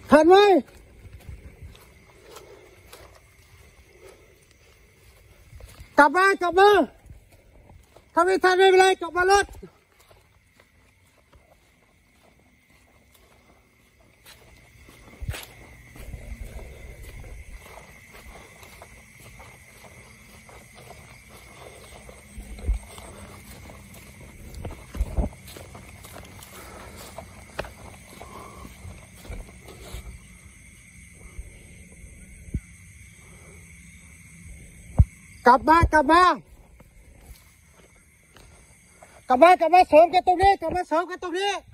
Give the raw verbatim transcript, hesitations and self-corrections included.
ทันไหมกลับมากลับมาถ้าไม่ทันไม่เป็นไรกลับมารถกลับมากลับมากลับมากลับมาเสริมกันตรงนี้กลับมาเสริมกันตรงนี้